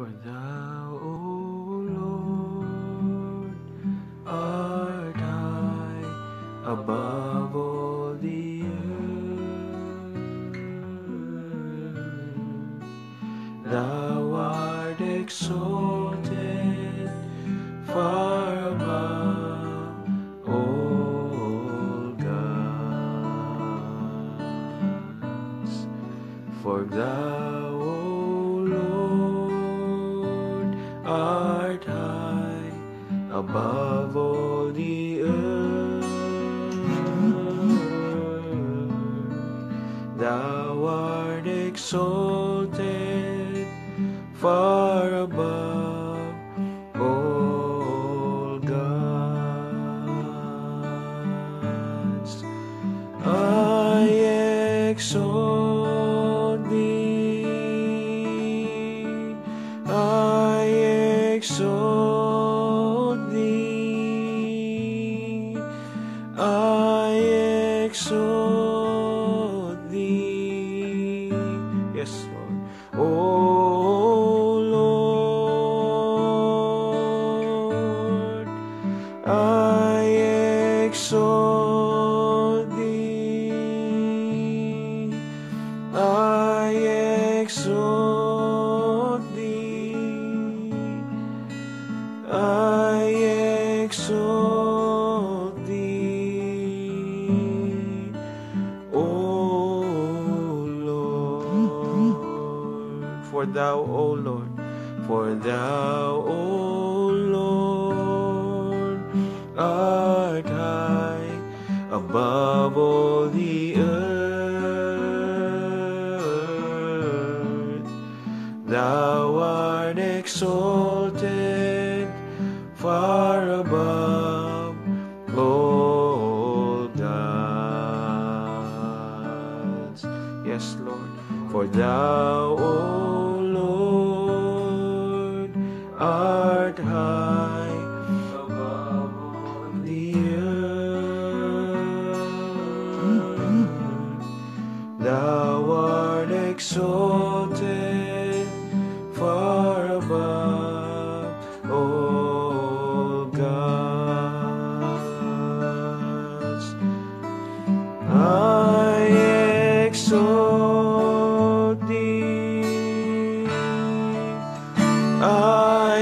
For thou, O Lord, art high above all the earth. Thou art exalted far above all gods. For thou, O Lord, art high above all the earth. Thou art exalted far above all gods. I exalt thee, I exalt thee, I exalt thee. Yes, Lord. Oh Lord, I exalt thee, I exalt thee, I exalt thee, O Lord. For thou, O Lord, for thou, O Lord, art high above all the earth. Thou art exalted far above all gods. Yes, Lord. For thou, O Lord, art high above all the earth. Thou art exalted far above all gods. I exalt thee, I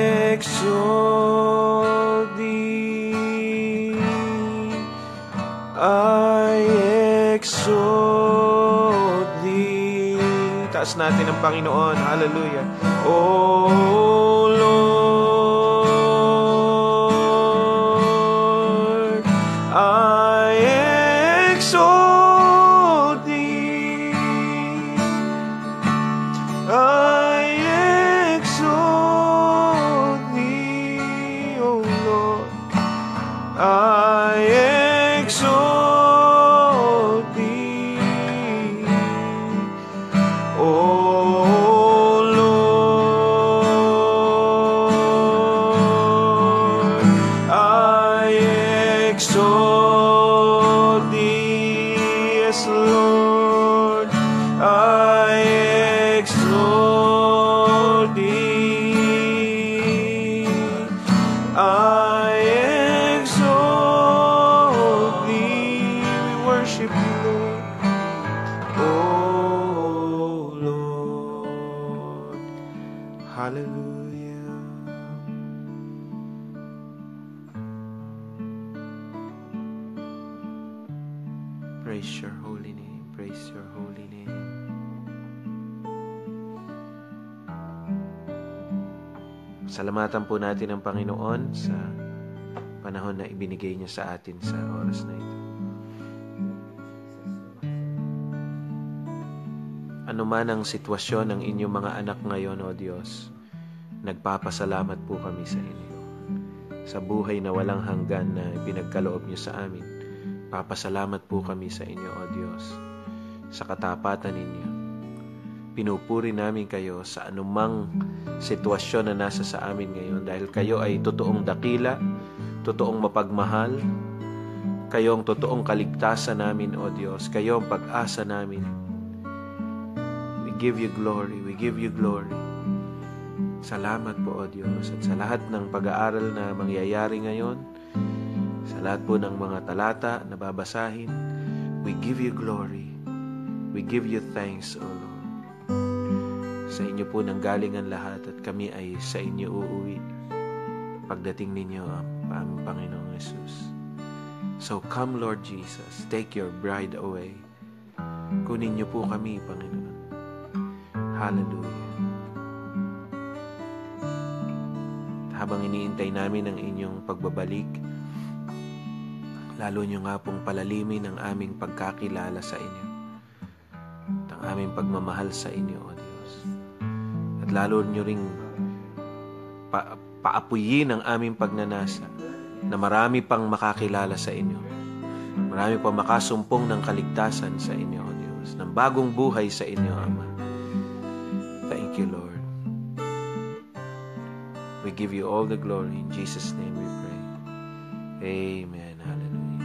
exalt thee, I exalt thee. Taas natin ang Panginoon. Hallelujah. Oh Lord, I exalt thee, I exalt thee, O Lord, I exalt thee, O Lord, I exalt thee, yes, Lord, I exalt thee, I exalt thee. We worship you, Lord. Oh Lord, hallelujah. Praise your holy name, praise your holy name. Salamatan po natin ang Panginoon sa panahon na ibinigay niya sa atin sa oras na ito. Ano man ang sitwasyon ng inyong mga anak ngayon, O Diyos, nagpapasalamat po kami sa inyo. Sa buhay na walang hanggan na pinagkaloob niyo sa amin, papasalamat po kami sa inyo, O Diyos, sa katapatan ninyo. Pinupuri namin kayo sa anumang sitwasyon na nasa sa amin ngayon dahil kayo ay totoong dakila, totoong mapagmahal, kayo ang totoong kaligtasan namin, O Diyos, kayo ang pag-asa namin. We give you glory, we give you glory. Salamat po, O Diyos, at sa lahat ng pag-aaral na mangyayari ngayon, sa lahat po ng mga talata na babasahin, we give you glory. We give you thanks, O Lord. Sa inyo po nanggaling ang lahat at kami ay sa inyo uuwi pagdating ninyo ang aming Panginoong Jesus. So come, Lord Jesus, take your bride away. Kunin niyo po kami, Panginoon. Hallelujah. Habang iniintay namin ang inyong pagbabalik, lalo niyo nga pong palalimin ang aming pagkakilala sa inyo at ang aming pagmamahal sa inyo, O Diyos. At lalo niyo ring paapuyin ang aming pagnanasa na marami pang makakilala sa inyo. Marami pang makasumpong ng kaligtasan sa inyo, O Diyos, ng bagong buhay sa inyo, Ama. Thank you, Lord. We give you all the glory. In Jesus' name we pray. Amen. Hallelujah.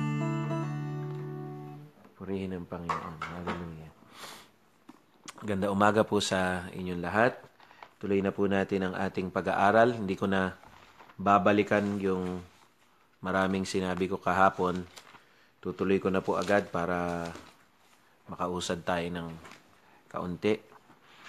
Purihin ang Panginoon. Hallelujah. Ganda umaga po sa inyong lahat. Tuloy na po natin ang ating pag-aaral. Hindi ko na babalikan yung maraming sinabi ko kahapon. Tutuloy ko na po agad para makausad tayo ng kaunti.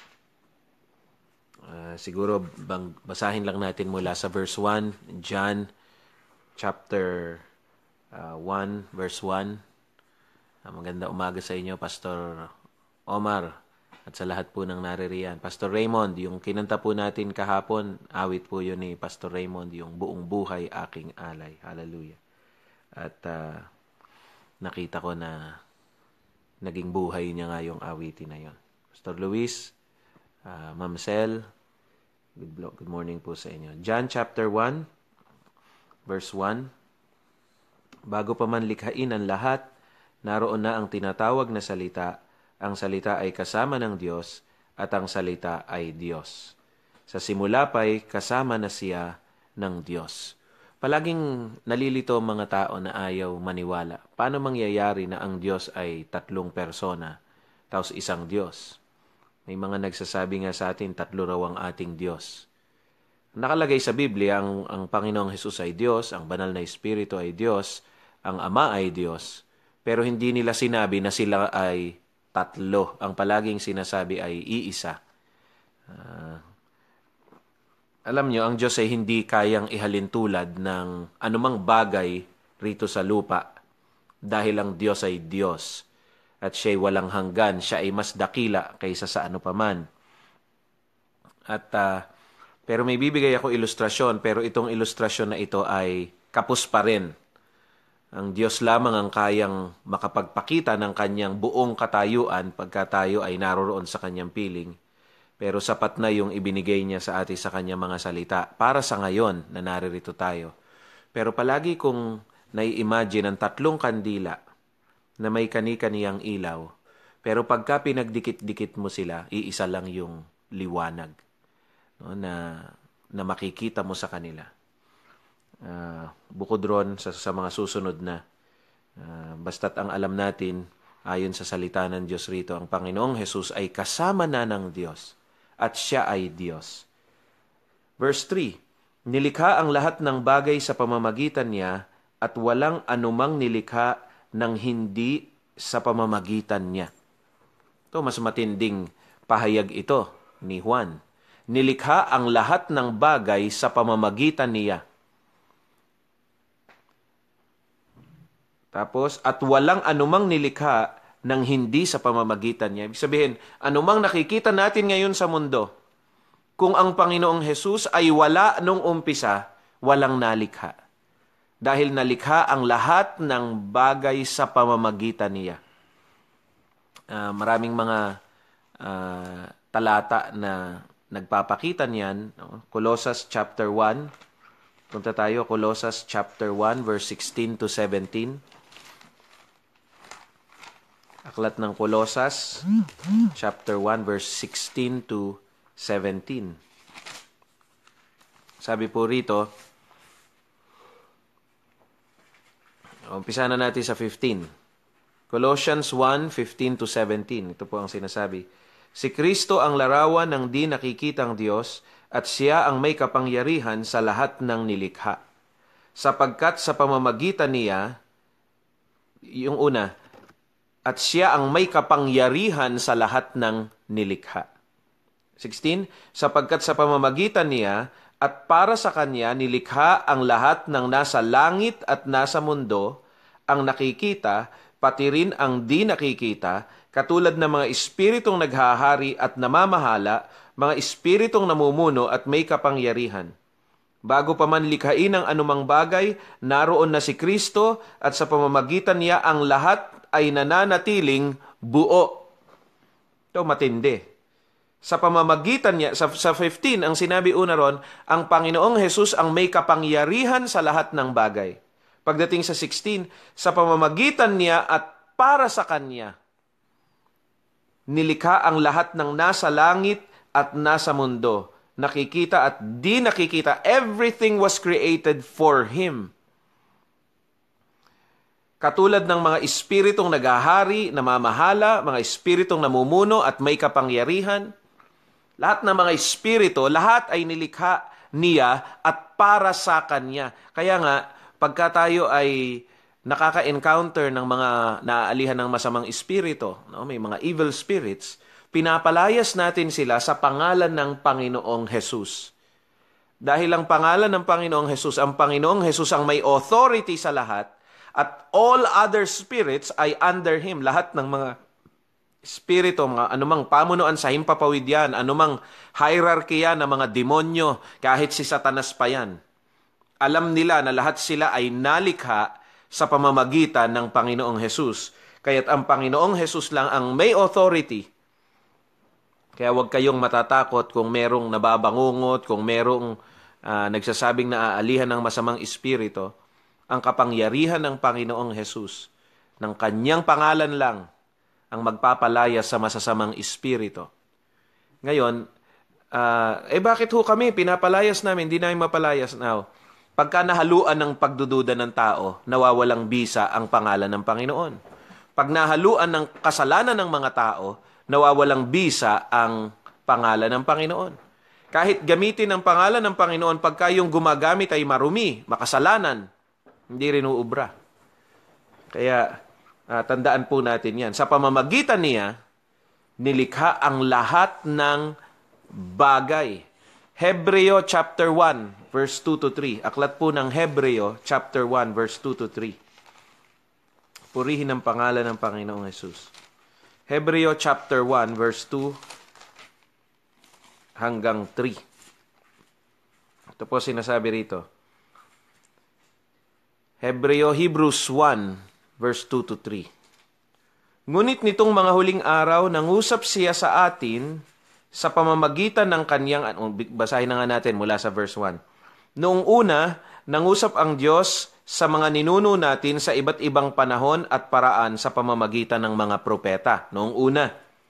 Siguro basahin lang natin mula sa verse 1, John chapter 1, verse 1. Maganda umaga sa inyo, Pastor Omar, at sa lahat po ng naririyan. Pastor Raymond, yung kinanta po natin kahapon, awit po yun ni Pastor Raymond, yung Buong Buhay Aking Alay. Hallelujah. At nakita ko na naging buhay niya nga yung awitin na yun. Pastor Luis, Ma'am Sel, good morning po sa inyo. John chapter 1, verse 1. Bago pa man likhain ang lahat, naroon na ang tinatawag na salita. Ang salita ay kasama ng Diyos at ang salita ay Diyos. Sa simula pa'y kasama na siya ng Diyos. Palaging nalilito ang mga tao na ayaw maniwala. Paano mangyayari na ang Diyos ay tatlong persona, tapos isang Diyos? May mga nagsasabi nga sa atin, tatlo raw ang ating Diyos. Nakalagay sa Biblia, ang Panginoong Hesus ay Diyos, ang banal na Espiritu ay Diyos, ang Ama ay Diyos. Pero hindi nila sinabi na sila ay tatlo. Ang palaging sinasabi ay iisa. Alam nyo, ang Diyos ay hindi kayang ihalintulad ng anumang bagay rito sa lupa dahil ang Diyos ay Diyos. At siya'y walang hanggan, siya ay mas dakila kaysa sa ano paman. At pero may bibigay ako ilustrasyon, pero itong ilustrasyon na ito ay kapos pa rin. Ang Diyos lamang ang kayang makapagpakita ng kanyang buong katayuan pagka tayo ay naroroon sa kanyang piling. Pero sapat na yung ibinigay niya sa atin sa kanyang mga salita para sa ngayon na naririto tayo. Pero palagi kong nai-imagine ang tatlong kandila na may kani-kaniyang ilaw. Pero pagka pinagdikit-dikit mo sila, iisa lang yung liwanag, no, na makikita mo sa kanila. Bukod ron sa mga susunod na, basta't ang alam natin, ayon sa salita ng Diyos rito, ang Panginoong Hesus ay kasama na ng Diyos at siya ay Diyos. Verse 3, nilikha ang lahat ng bagay sa pamamagitan niya at walang anumang nilikha ng hindi sa pamamagitan niya. Ito, mas matinding pahayag ito ni Juan. Nilikha ang lahat ng bagay sa pamamagitan niya. Tapos, at walang anumang nilikha ng hindi sa pamamagitan niya. Ibig sabihin, anumang nakikita natin ngayon sa mundo, kung ang Panginoong Hesus ay wala nung umpisa, walang nalikha. Dahil nalikha ang lahat ng bagay sa pamamagitan niya. Maraming mga talata na nagpapakita niyan. Colossus chapter 1. Punta tayo, Colossus chapter 1, verse 16 to 17. Aklat ng Colossus, chapter 1, verse 16 to 17. Sabi po rito, umpisa na natin sa 15. Colossians 1:15 to 17. Ito po ang sinasabi. Si Kristo ang larawan ng di nakikitang Diyos at siya ang may kapangyarihan sa lahat ng nilikha. Sapagkat sa pamamagitan niya, yung una, at siya ang may kapangyarihan sa lahat ng nilikha. 16, sapagkat sa pamamagitan niya at para sa kanya nilikha ang lahat ng nasa langit at nasa mundo, ang nakikita, pati rin ang di nakikita, katulad ng mga espiritong naghahari at namamahala, mga espiritong namumuno at may kapangyarihan. Bago pa man likhain ang anumang bagay, naroon na si Kristo at sa pamamagitan niya ang lahat ay nananatiling buo. Ito matindi. Sa pamamagitan niya, sa 15, ang sinabi una ron, ang Panginoong Hesus ang may kapangyarihan sa lahat ng bagay. Pagdating sa 16, sa pamamagitan niya at para sa Kanya, nilikha ang lahat ng nasa langit at nasa mundo, nakikita at di nakikita. Everything was created for Him. Katulad ng mga espiritong naghahari, namamahala, mga espiritong namumuno at may kapangyarihan, lahat ng mga espiritu, lahat ay nilikha niya at para sa Kanya. Kaya nga, pagka tayo ay nakaka-encounter ng mga naaalihan ng masamang espiritu, no? May mga evil spirits, pinapalayas natin sila sa pangalan ng Panginoong Hesus. Dahil ang pangalan ng Panginoong Hesus, ang Panginoong Hesus ang may authority sa lahat, at all other spirits ay under Him. Lahat ng mga espiritu, mga anumang pamunuan sa himpapawid yan, anumang hierarchy yan ng mga demonyo, kahit si Satanas pa yan. Alam nila na lahat sila ay nalikha sa pamamagitan ng Panginoong Hesus. Kaya't ang Panginoong Hesus lang ang may authority. Kaya huwag kayong matatakot kung merong nababangungot, kung merong nagsasabing naaalihan ng masamang espiritu. Ang kapangyarihan ng Panginoong Hesus, ng Kanyang pangalan lang, ang magpapalaya sa masasamang espiritu. Ngayon, bakit ho kami? Pinapalayas namin, hindi namin mapalayas now. Pagka nahaluan ng pagdududa ng tao, nawawalang bisa ang pangalan ng Panginoon. Pag nahaluan ng kasalanan ng mga tao, nawawalang bisa ang pangalan ng Panginoon. Kahit gamitin ang pangalan ng Panginoon, pagka yung gumagamit ay marumi, makasalanan, hindi rin uubra. Kaya, tandaan po natin yan. Sa pamamagitan niya, nilikha ang lahat ng bagay. Hebreo chapter 1, verse 2 to 3. Aklat po ng Hebreo chapter 1, verse 2 to 3. Purihin ang pangalan ng Panginoong Hesus. Hebreo chapter 1, verse 2 hanggang 3. Ito po sinasabi rito. Hebrews 1, verse 2 to 3. Ngunit nitong mga huling araw, nangusap siya sa atin sa pamamagitan ng kanyang, basahin na nga natin mula sa verse 1. Noong una, nangusap ang Diyos sa mga ninuno natin sa iba't ibang panahon at paraan sa pamamagitan ng mga propeta. Noong una.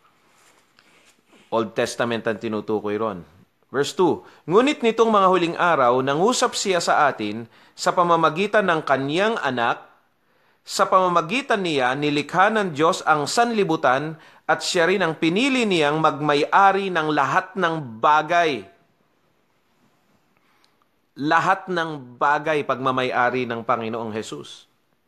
Old Testament ang tinutukoy ron. Verse 2, ngunit nitong mga huling araw, nangusap siya sa atin sa pamamagitan ng kanyang anak. Sa pamamagitan niya, nilikha ng Diyos ang sanlibutan at siya rin ang pinili niyang magmay-ari ng lahat ng bagay. Lahat ng bagay pagmamay-ari ng Panginoong Hesus.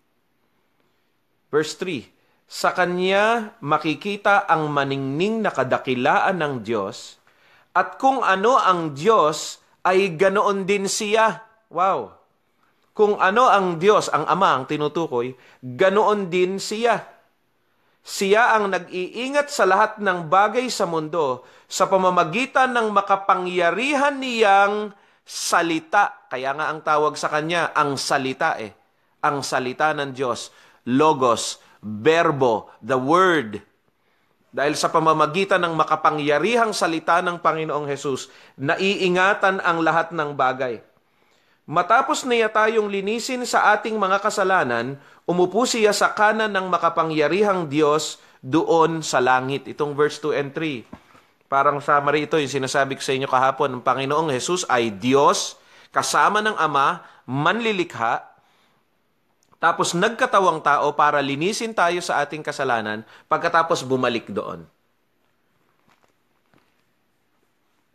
Verse 3, sa Kanya makikita ang maningning na kadakilaan ng Diyos, at kung ano ang Diyos ay ganoon din siya. Wow! Kung ano ang Diyos, ang Ama ang tinutukoy, ganoon din siya. Siya ang nag-iingat sa lahat ng bagay sa mundo sa pamamagitan ng makapangyarihan niyang salita. Kaya nga ang tawag sa Kanya, ang salita Ang salita ng Diyos, logos, verbo, the word. Dahil sa pamamagitan ng makapangyarihang salita ng Panginoong Hesus, naiingatan ang lahat ng bagay. Matapos niya tayong linisin sa ating mga kasalanan, umupo siya sa kanan ng makapangyarihang Diyos doon sa langit. Itong verse 2 and 3. Parang summary ito, yung sinasabi ko sa inyo kahapon, ang Panginoong Hesus ay Diyos, kasama ng Ama, manlilikha, tapos nagkatawang tao para linisin tayo sa ating kasalanan, pagkatapos bumalik doon.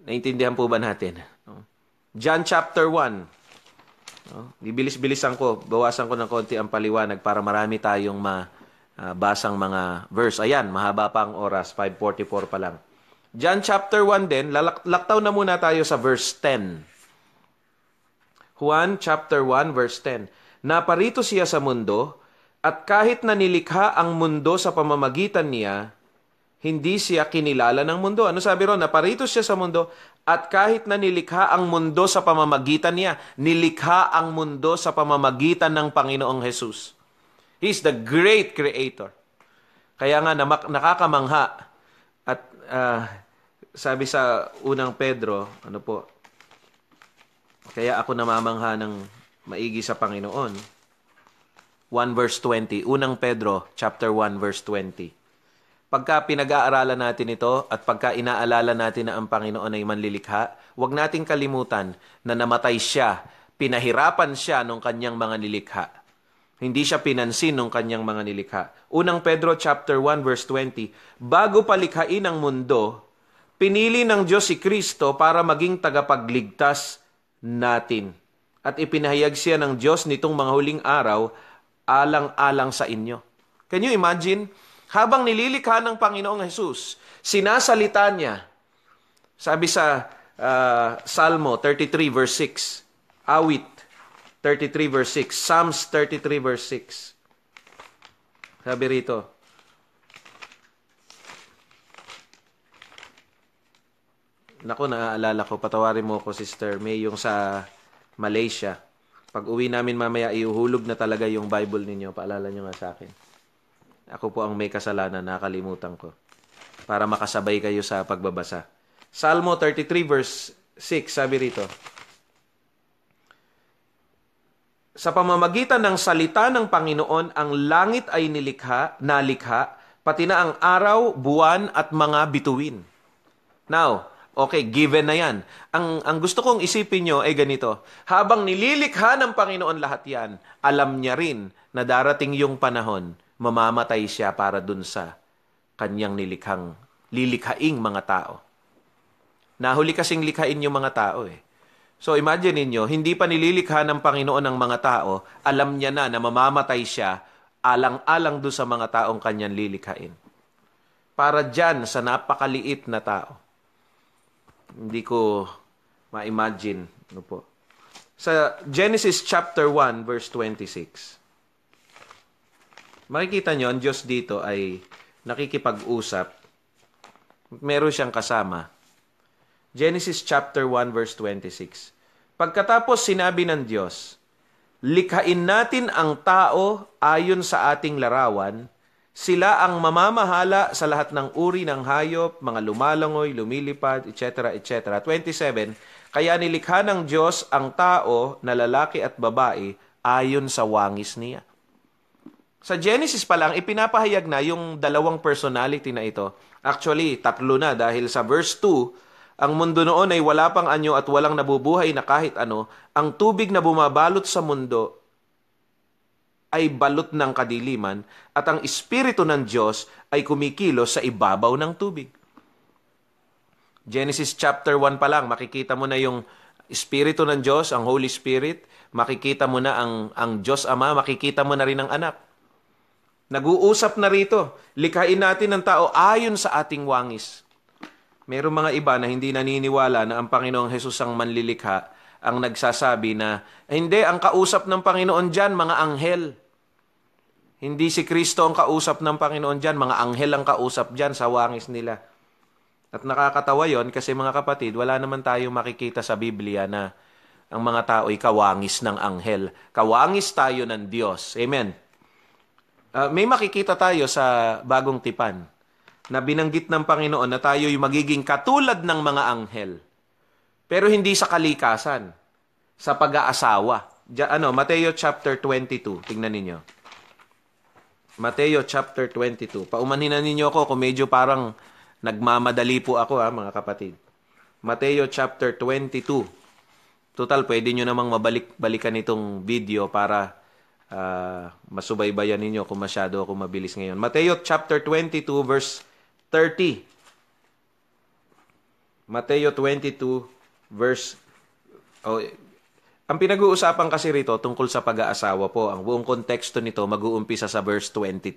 Naintindihan po ba natin? John chapter 1. Bibilis-bilisan ko, bawasan ko ng konti ang paliwanag para marami tayong basang mga verse. Ayan, mahaba pa ang oras, 5:44 pa lang. John chapter 1 din, laktaw na muna tayo sa verse 10. Juan chapter 1 verse 10. Naparito siya sa mundo, at kahit na nilikha ang mundo sa pamamagitan niya, hindi siya kinilala ng mundo. Ano sabi ron? Naparito siya sa mundo, at kahit na nilikha ang mundo sa pamamagitan niya, nilikha ang mundo sa pamamagitan ng Panginoong Jesus. He's the great creator. Kaya nga nakakamangha. At sabi sa unang Pedro, ano po, kaya ako namamangha ng maigi sa Panginoon. 1 verse 20. Unang Pedro, chapter 1 verse 20. Pagka pinag-aaralan natin ito at pagka inaalala natin na ang Panginoon ay manlilikha, huwag nating kalimutan na namatay siya, pinahirapan siya nung kanyang mga nilikha. Hindi siya pinansin nung kanyang mga nilikha. Unang Pedro chapter 1 verse 20. Bago palikhain ang mundo, pinili ng Diyos si Kristo para maging tagapagligtas natin. At ipinahayag siya ng Diyos nitong mga huling araw, alang-alang sa inyo. Can you imagine? Habang nililikha ng Panginoong Jesus, sinasalita niya. Sabi sa Salmo 33 verse 6, Awit 33 verse 6, Psalms 33 verse 6. Sabi rito, naku, naaalala ko, patawarin mo ko, Sister May, yung sa Malaysia. Pag uwi namin mamaya, iuhulog na talaga yung Bible ninyo. Paalala nyo nga sa akin. Ako po ang may kasalanan, nakalimutan ko. Para makasabay kayo sa pagbabasa. Salmo 33 verse 6, sabi rito, sa pamamagitan ng salita ng Panginoon, ang langit ay nalikha, pati na ang araw, buwan at mga bituin. Now, okay, given na yan. Ang gusto kong isipin nyo ay ganito. Habang nililikha ng Panginoon lahat yan, alam niya rin na darating yung panahon, mamamatay siya para dun sa kanyang lilikhaing mga tao. Nahuli kasing likhain yung mga tao eh. So imagine ninyo, hindi pa nililikha ng Panginoon ng mga tao, alam niya na mamamatay siya, alang-alang doon sa mga taong kanyang lilikhain. Para dyan sa napakaliit na tao. Hindi ko ma-imagine. Ano po. Sa Genesis chapter 1 verse 26. Makikita nyo, ang Diyos dito ay nakikipag-usap. Meron siyang kasama. Genesis chapter 1 verse 26. Pagkatapos sinabi ng Diyos, likhain natin ang tao ayon sa ating larawan. Sila ang mamamahala sa lahat ng uri ng hayop, mga lumalangoy, lumilipad, etc., etc. 27, kaya nilikha ng Diyos ang tao na lalaki at babae ayon sa wangis niya. Sa Genesis pa lang, ipinapahayag na yung dalawang personality na ito. Actually, tatlo na dahil sa verse 2, ang mundo noon ay wala pang anyo at walang nabubuhay na kahit ano. Ang tubig na bumabalot sa mundo ay balot ng kadiliman at ang Espiritu ng Diyos ay kumikilos sa ibabaw ng tubig. Genesis chapter 1 pa lang, makikita mo na yung Espiritu ng Diyos, ang Holy Spirit, makikita mo na ang Diyos Ama, makikita mo na rin ang Anak. Nag-uusap na rito, likhain natin ang tao ayon sa ating wangis. Mayroong mga iba na hindi naniniwala na ang Panginoong Jesus ang manlilikha, ang nagsasabi na, hindi, ang kausap ng Panginoon dyan, mga anghel. Hindi si Kristo ang kausap ng Panginoon dyan, mga anghel ang kausap dyan sa wangis nila. At nakakatawa yon kasi mga kapatid, wala naman tayo makikita sa Biblia na ang mga tao ay kawangis ng anghel. Kawangis tayo ng Diyos. Amen. May makikita tayo sa Bagong Tipan na binanggit ng Panginoon na tayo ay magiging katulad ng mga anghel. Pero hindi sa kalikasan, sa pag-aasawa. Mateo chapter 22, tingnan ninyo. Mateo chapter 22. Paumanhin na ninyo ako kung medyo parang nagmamadali po ako mga kapatid. Mateo chapter 22. Total, pwede nyo namang balikan itong video para masubaybayan ninyo kung masyado ako mabilis ngayon. Mateo chapter 22 verse 30. Mateo 22, verse... Oh, ang pinag-uusapan kasi rito tungkol sa pag-aasawa po. Ang buong konteksto nito mag-uumpisa sa verse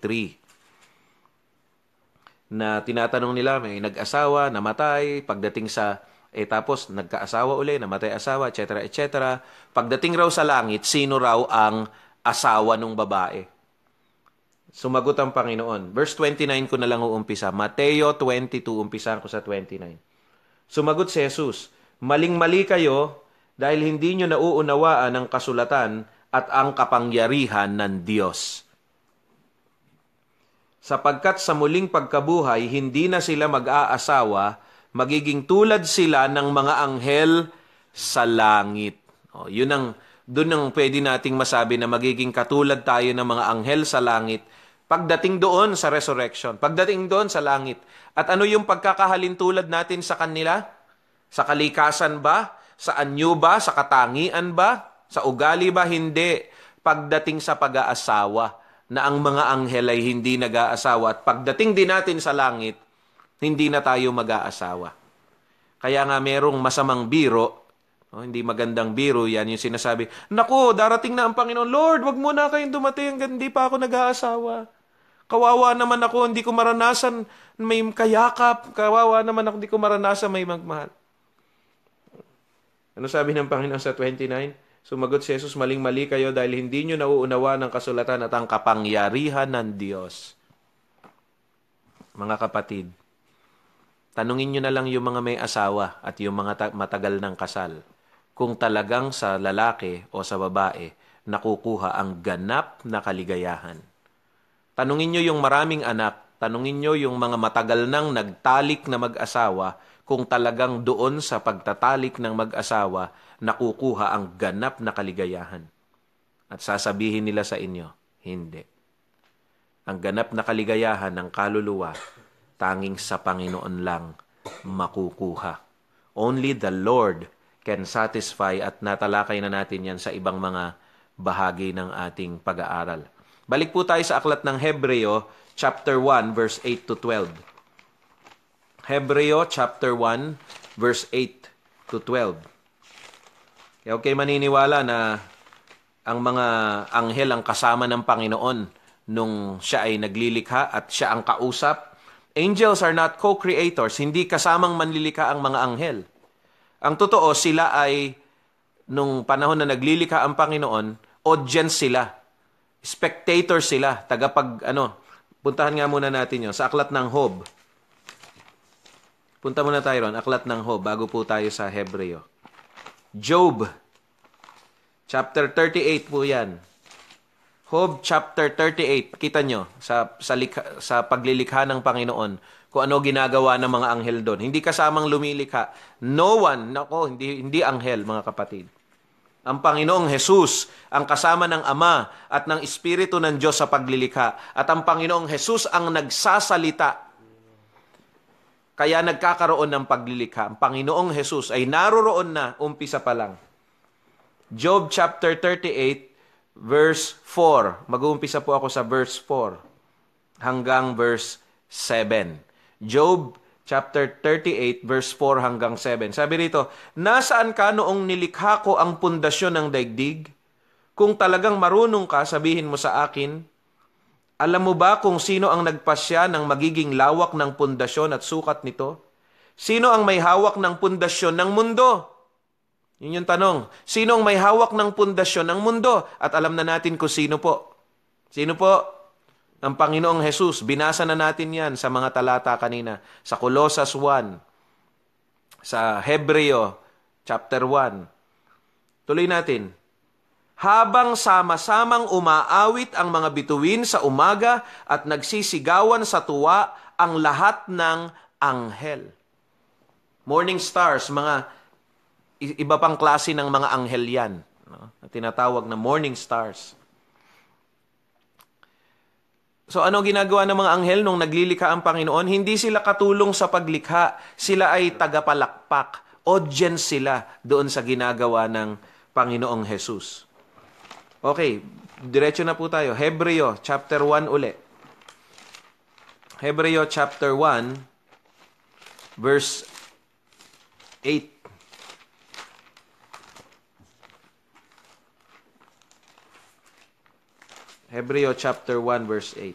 23. Na tinatanong nila, may nag-asawa, namatay, pagdating sa... tapos nagka-asawa uli, namatay asawa, etc., etc. Pagdating raw sa langit, sino raw ang asawa ng babae? Sumagot ang Panginoon. Verse 29 ko na lang uumpisa. Mateo 22, umpisahan ko sa 29. Sumagot si Jesus, maling-mali kayo dahil hindi nyo nauunawaan ang kasulatan at ang kapangyarihan ng Diyos. Sapagkat sa muling pagkabuhay, hindi na sila mag-aasawa, magiging tulad sila ng mga anghel sa langit. Doon ang pwede nating masabi na magiging katulad tayo ng mga anghel sa langit pagdating doon sa resurrection, pagdating doon sa langit. At ano yung pagkakahalintulad natin sa kanila? Sa kalikasan ba? Sa anyo ba? Sa katangian ba? Sa ugali ba? Hindi. Pagdating sa pag-aasawa, na ang mga anghel ay hindi nag-aasawa. At pagdating din natin sa langit, hindi na tayo mag-aasawa. Kaya nga merong masamang biro, hindi magandang biro, yan yung sinasabi, naku, darating na ang Panginoon, Lord, wag mo na kayong dumating, hindi pa ako nag-aasawa. Kawawa naman ako, hindi ko maranasan may kayakap. Kawawa naman ako, hindi ko maranasan may magmahal. Ano sabi ng Panginoon sa 29? Sumagot si Jesus, maling-mali kayo dahil hindi nyo nauunawa ng kasulatan at ang kapangyarihan ng Diyos. Mga kapatid, tanungin nyo na lang yung mga may asawa at yung mga matagal ng kasal. Kung talagang sa lalaki o sa babae, nakukuha ang ganap na kaligayahan. Tanungin nyo yung maraming anak, tanungin nyo yung mga matagal nang nagtalik na mag-asawa, kung talagang doon sa pagtatalik ng mag-asawa, nakukuha ang ganap na kaligayahan. At sasabihin nila sa inyo, hindi. Ang ganap na kaligayahan ng kaluluwa, tanging sa Panginoon lang makukuha. Only the Lord can satisfy, at natalakay na natin yan sa ibang mga bahagi ng ating pag-aaral. Balik po tayo sa aklat ng Hebreo, chapter 1, verse 8 to 12. Hebreo, chapter 1, verse 8 to 12. Kaya okay maniniwala na ang mga anghel ang kasama ng Panginoon nung siya ay naglilikha at siya ang kausap. Angels are not co-creators, hindi kasamang manlilikha ang mga anghel. Ang totoo, sila ay, nung panahon na naglilikha ang Panginoon, audience sila. Spectator sila, puntahan nga muna natin yun, sa aklat ng Job. Punta muna tayo ron, aklat ng Job, bago po tayo sa Hebreo. Job, chapter 38 po yan. Job, chapter 38, kita nyo, sa paglilikha ng Panginoon, kung ano ginagawa ng mga anghel doon. Hindi kasamang lumilikha. No one, hindi anghel, mga kapatid. Ang Panginoong Jesus, ang kasama ng Ama at ng Espiritu ng Diyos sa paglilikha. At ang Panginoong Jesus ang nagsasalita. Kaya nagkakaroon ng paglilikha. Ang Panginoong Jesus ay naroroon na, umpisa pa lang. Job chapter 38, verse 4. Mag-uumpisa po ako sa verse 4 hanggang verse 7. Job chapter 38, verse 4 hanggang 7. Sabi rito, nasaan ka noong nilikha ko ang pundasyon ng daigdig? Kung talagang marunong ka, sabihin mo sa akin, alam mo ba kung sino ang nagpasya ng magiging lawak ng pundasyon at sukat nito? Sino ang may hawak ng pundasyon ng mundo? Yun yung tanong. Sino ang may hawak ng pundasyon ng mundo? At alam na natin kung sino po. Sino po? Ang Panginoong Jesus. Binasa na natin yan sa mga talata kanina. Sa Colossus 1. Sa Hebreo, chapter 1. Tuloy natin. Habang sama-samang umaawit ang mga bituin sa umaga at nagsisigawan sa tuwa ang lahat ng anghel. Morning stars, mga iba pang klase ng mga anghel yan. Tinatawag na morning stars. So ano ginagawa ng mga anghel nung naglilikha ang Panginoon? Hindi sila katulong sa paglikha. Sila ay tagapalakpak. Audience sila doon sa ginagawa ng Panginoong Jesus. Okay, diretso na po tayo. Hebreo chapter 1 uli. Hebreo chapter 1 verse 8. Hebreo chapter 1 verse 8.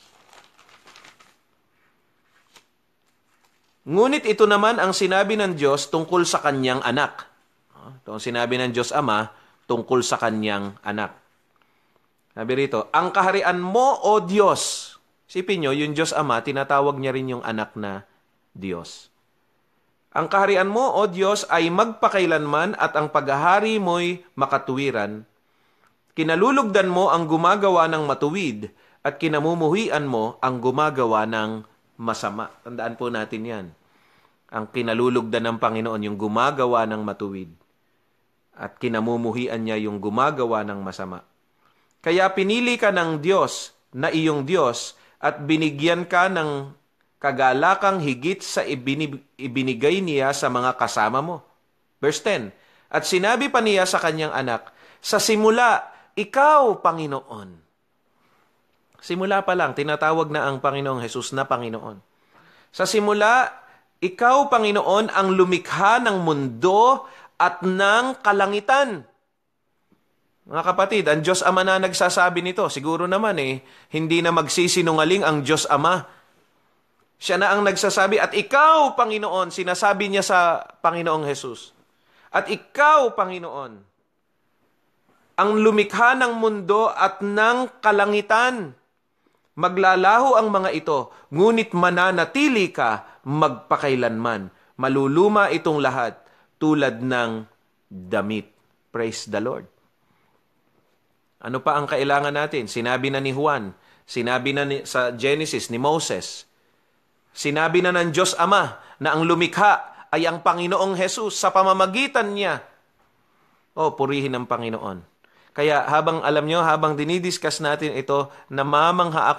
Ngunit ito naman ang sinabi ng Diyos tungkol sa kanyang anak. Ito ang sinabi ng Diyos Ama tungkol sa kanyang anak. Sabi rito, ang kaharian mo, O Diyos. Sipin nyo, yung Diyos Ama, tinatawag niya rin yung anak na Diyos. Ang kaharian mo, O Diyos, ay magpakailanman at ang paghahari mo'y makatuwiran. Kinalulugdan mo ang gumagawa ng matuwid at kinamumuhian mo ang gumagawa ng masama. Tandaan po natin yan. Ang kinalulugdan ng Panginoon, yung gumagawa ng matuwid. At kinamumuhian niya yung gumagawa ng masama. Kaya pinili ka ng Diyos na iyong Diyos at binigyan ka ng kagalakang higit sa ibinigay niya sa mga kasama mo. Verse 10, at sinabi pa niya sa kanyang anak, sa simula, ikaw, Panginoon. Simula pa lang, tinatawag na ang Panginoong Jesus na Panginoon. Sa simula, ikaw, Panginoon, ang lumikha ng mundo at ng kalangitan. Mga kapatid, ang Diyos Ama na nagsasabi nito, siguro naman hindi na magsisinungaling ang Diyos Ama. Siya na ang nagsasabi, at ikaw, Panginoon, sinasabi niya sa Panginoong Jesus. At ikaw, Panginoon, ang lumikha ng mundo at ng kalangitan. Maglalaho ang mga ito, ngunit mananatili ka magpakailanman. Maluluma itong lahat tulad ng damit. Praise the Lord. Ano pa ang kailangan natin? Sinabi na ni Juan, sinabi na sa Genesis ni Moses, sinabi na ng Diyos Ama na ang lumikha ay ang Panginoong Jesus sa pamamagitan niya. Purihin ang Panginoon. Kaya habang dinidiscuss natin ito, namamangha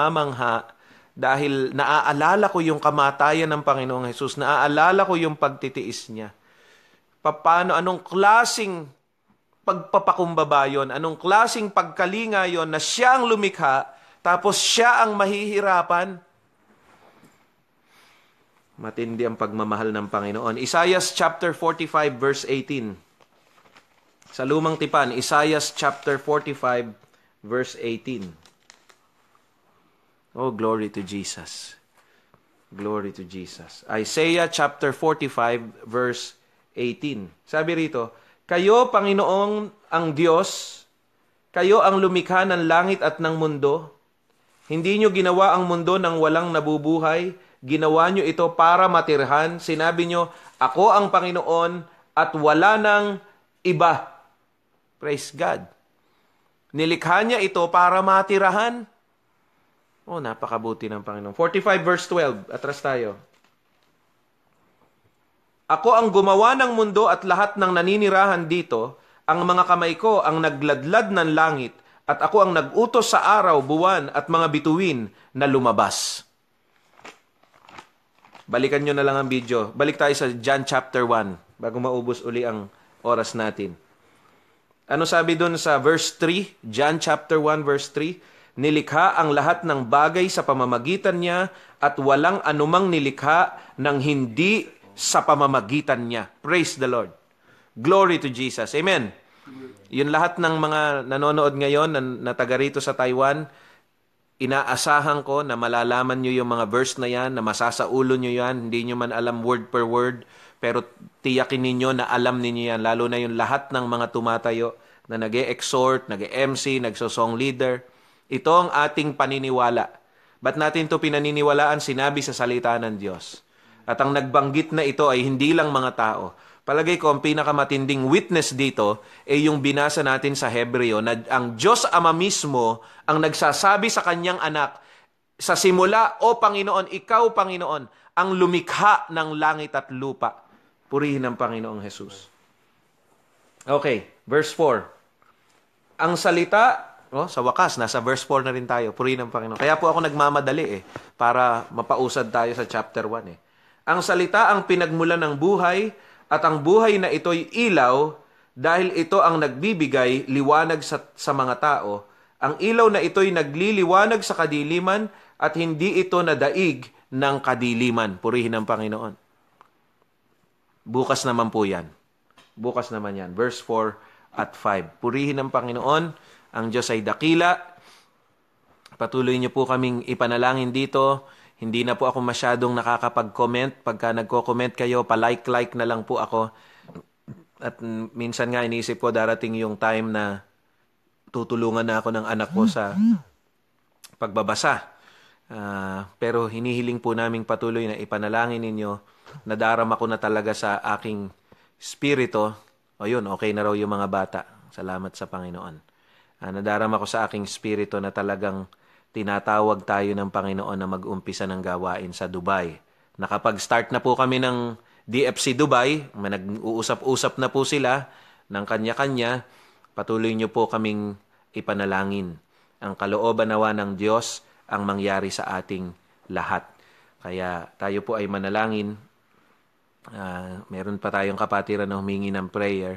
dahil naaalala ko yung kamatayan ng Panginoong Jesus, naaalala ko yung pagtitiis niya. Anong klaseng pagpapakumbaba yun, anong klaseng pagkalinga yun na siya ang lumikha, tapos siya ang mahihirapan. Matindi ang pagmamahal ng Panginoon. Isaiah chapter 45 verse 18. Sa Lumang Tipan, Isaiah chapter 45 verse 18. Oh, glory to Jesus. Glory to Jesus. Isaiah chapter 45 verse 18. Sabi rito, kayo, Panginoong ang Diyos, kayo ang lumikha ng langit at ng mundo. Hindi nyo ginawa ang mundo ng walang nabubuhay. Ginawa nyo ito para matirhan. Sinabi nyo, ako ang Panginoon at wala nang iba. Praise God. Nilikha niya ito para matirahan. Napakabuti ng Panginoon. 45 verse 12. Atras tayo. Ako ang gumawa ng mundo at lahat ng naninirahan dito. Ang mga kamay ko ang nagladlad ng langit at ako ang nag-utos sa araw, buwan at mga bituin na lumabas. Balikan nyo na lang ang video. Balik tayo sa John chapter 1 bago maubos uli ang oras natin. Ano sabi dun sa verse 3? John chapter 1 verse 3. Nilikha ang lahat ng bagay sa pamamagitan niya at walang anumang nilikha ng hindi sa pamamagitan niya. Praise the Lord. Glory to Jesus. Amen. Yun lahat ng mga nanonood ngayon na taga rito sa Taiwan, inaasahan ko na malalaman nyo yung mga verse na yan, na masasaulo nyo yan, hindi nyo man alam word per word, pero tiyakin ninyo na alam ninyo yan, lalo na yung lahat ng mga tumatayo na nag-e-exhort, nag-e-MC, nagso-song leader. Ito ang ating paniniwala. Ba't natin ito pinaniniwalaan? Sinabi sa salita ng Diyos. At ang nagbanggit na ito ay hindi lang mga tao. Palagay ko, ang pinakamatinding witness dito ay yung binasa natin sa Hebreo na ang Diyos Ama mismo ang nagsasabi sa kanyang anak, sa simula, O Panginoon, ikaw, Panginoon, ang lumikha ng langit at lupa. Purihin ang Panginoong Jesus. Okay, verse 4. Ang salita, sa wakas, nasa verse 4 na rin tayo. Purihin ang Panginoon. Kaya po ako nagmamadali para mapausad tayo sa chapter 1 Ang salita ang pinagmulan ng buhay, at ang buhay na ito'y ilaw, dahil ito ang nagbibigay liwanag sa mga tao. Ang ilaw na ito'y nagliliwanag sa kadiliman, at hindi ito nadaig ng kadiliman. Purihin ang Panginoon. Bukas naman po yan. Bukas naman yan. Verse 4 at 5. Purihin ang Panginoon. Ang Diyos ay dakila. Patuloy niyo po kaming ipanalangin dito. Hindi na po ako masyadong nakakapag-comment. Pagka nagko-comment kayo, pa-like na lang po ako. At minsan nga iniisip ko darating yung time na tutulungan na ako ng anak ko sa pagbabasa. Pero hinihiling po naming patuloy na ipanalangin ninyo. Nadarama ko na talaga sa aking spirito. O yun, okay na raw yung mga bata. Salamat sa Panginoon. Nadarama ko sa aking spirito na talagang tinatawag tayo ng Panginoon na mag-umpisa ng gawain sa Dubai. Nakapag-start na po kami ng DFC Dubai. Nag-uusap-usap na po sila ng kanya-kanya. Patuloy nyo po kaming ipanalangin. Ang kalooban nawa ng Diyos ang mangyari sa ating lahat. Kaya tayo po ay manalangin. Meron pa tayong kapatiran na humingi ng prayer.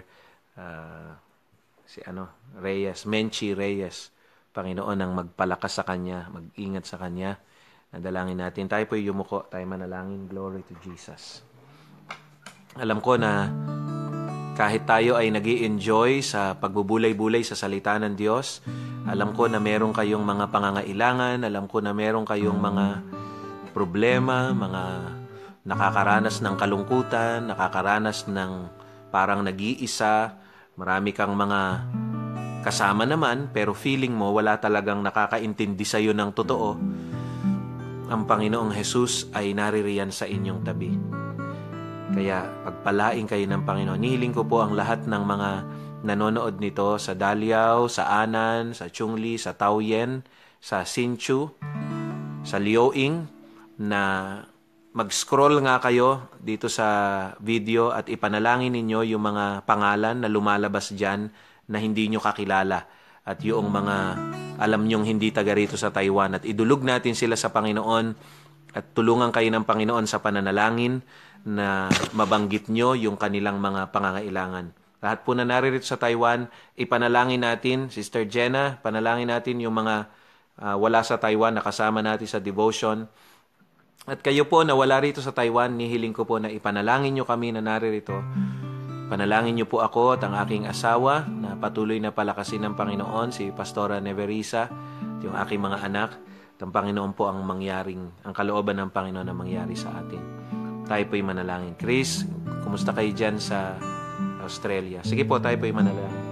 Menchi Reyes. Panginoon ang magpalakas sa kanya, mag-ingat sa kanya. Nadalangin natin. Tayo po yumuko, tayo manalangin. Glory to Jesus. Alam ko na kahit tayo ay nag-i-enjoy sa pagbubulay-bulay sa salita ng Diyos, alam ko na meron kayong mga pangangailangan, alam ko na meron kayong mga problema, mga nakakaranas ng kalungkutan, nakakaranas ng parang nag-iisa, marami kang mga kasama naman, pero feeling mo wala talagang nakakaintindi sa iyo ng totoo. Ang Panginoong Jesus ay naririyan sa inyong tabi. Kaya pagpalain kayo ng Panginoon. Nihiling ko po ang lahat ng mga nanonood nito sa Daliao, sa Anan, sa Chungli, sa Taoyuan, sa Hsinchu, sa Liuing, na mag-scroll nga kayo dito sa video at ipanalangin ninyo yung mga pangalan na lumalabas dyan na hindi nyo kakilala at yung mga alam nyong hindi taga rito sa Taiwan, at idulog natin sila sa Panginoon at tulungan kayo ng Panginoon sa pananalangin na mabanggit nyo yung kanilang mga pangangailangan. Lahat po na naririto sa Taiwan, ipanalangin natin, Sister Jenna, panalangin natin yung mga wala sa Taiwan na kasama natin sa devotion. At kayo po na wala rito sa Taiwan, nihiling ko po na ipanalangin nyo kami na naririto. Panalangin niyo po ako at ang aking asawa na patuloy na palakasin ng Panginoon, si Pastora Neverisa, at yung aking mga anak. At ang Panginoon po ang kalooban ng Panginoon na mangyari sa atin. Tayo po'y manalangin. Chris, kumusta kayo dyan sa Australia? Sige po, tayo po'y manalangin.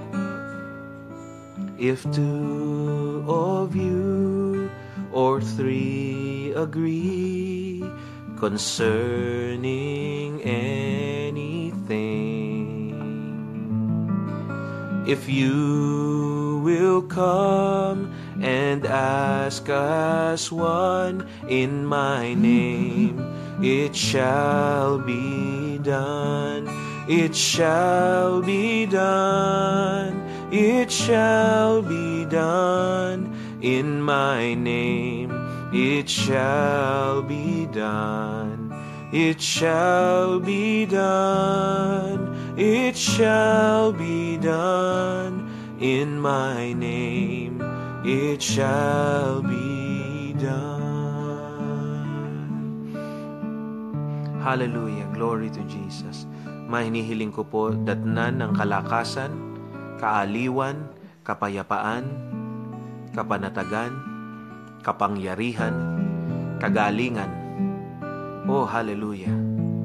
If two of you or three agree concerning anything, if you will come and ask us one in my name, it shall be done. It shall be done. It shall be done in my name. It shall be done. It shall be done. It shall be done in my name. It shall be done. Hallelujah. Glory to Jesus. Mahinihiling ko po datnan ng kalakasan, kaaliwan, kapayapaan, kapanatagan, kapangyarihan, kagalingan. Oh, hallelujah.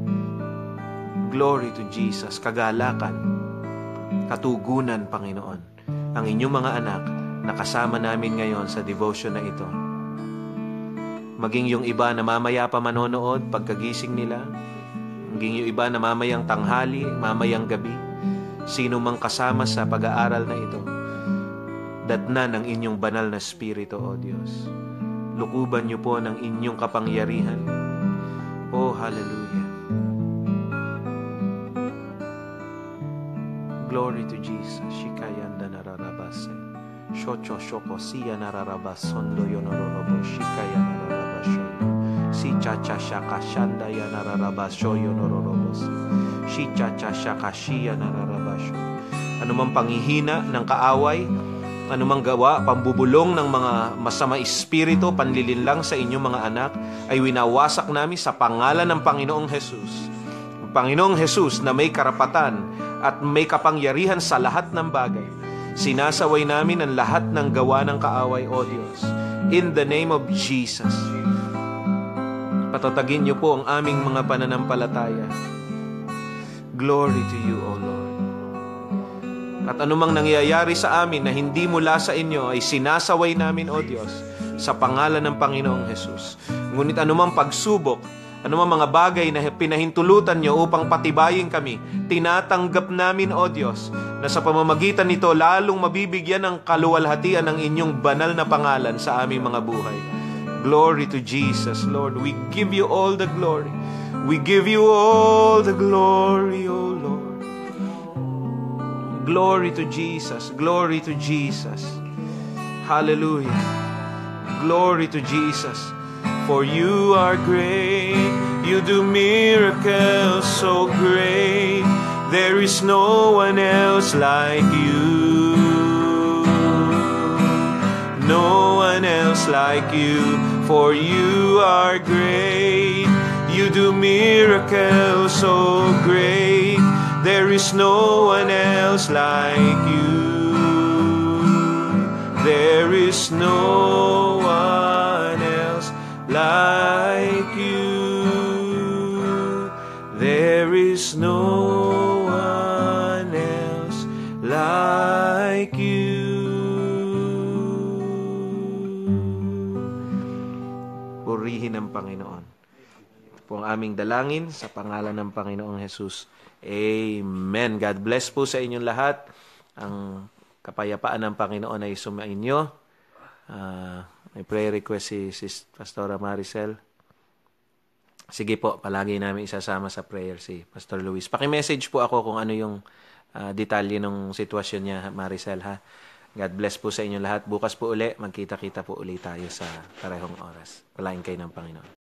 Glory to Jesus. Kagalakan, katugunan, Panginoon. Ang inyong mga anak na kasama namin ngayon sa devotion na ito. Maging yung iba na mamaya pa manonood pagkagising nila, maging yung iba na mamayang tanghali, mamayang gabi, sino mang kasama sa pag-aaral na ito, datnan ang inyong banal na spirito, O Diyos. Lukuban niyo po ng inyong kapangyarihan. Oh, hallelujah. Glory to Jesus. Shikayanda nararabase. Shocho shoko siya nararabasondo yonororobo. Shikaya nararabashoyo. Si chacha shaka shanda ya nararabasho yonororobos. Si chacha shaka siya nararabasho. Anumang panghihina ng kaaway, anumang gawa, pambubulong ng mga masama espiritu, panlilinlang sa inyong mga anak, ay winawasak namin sa pangalan ng Panginoong Jesus. Ang Panginoong Jesus na may karapatan at may kapangyarihan sa lahat ng bagay, sinasaway namin ang lahat ng gawa ng kaaway, O Diyos. In the name of Jesus, patatagin niyo po ang aming mga pananampalataya. Glory to you, O Lord. At anumang nangyayari sa amin na hindi mula sa inyo ay sinasaway namin, O Diyos, sa pangalan ng Panginoong Jesus. Ngunit anumang pagsubok, anumang mga bagay na pinahintulutan niyo upang patibayin kami, tinatanggap namin, O Diyos, na sa pamamagitan nito lalong mabibigyan ng kaluwalhatian ng inyong banal na pangalan sa aming mga buhay. Glory to Jesus, Lord. We give you all the glory. We give you all the glory, O Lord. Glory to Jesus. Glory to Jesus. Hallelujah. Glory to Jesus. For you are great. You do miracles so great. There is no one else like you. No one else like you. For you are great. You do miracles so great. There is no one else like you. There is no one else like you. There is no one else like you. Purihin ang Panginoon. Po ang aming dalangin sa pangalan ng Panginoong Jesus. Amen. God bless po sa inyong lahat. Ang kapayapaan ng Panginoon ay sumainyo. May prayer request si Pastora Maricel. Sige po, palagi namin isasama sa prayer si Pastor Luis. Paki-message po ako kung ano yung detalye ng sitwasyon niya, Maricel, ha? God bless po sa inyong lahat. Bukas po uli, magkita-kita po uli tayo sa parehong oras. Palain kayo ng Panginoon.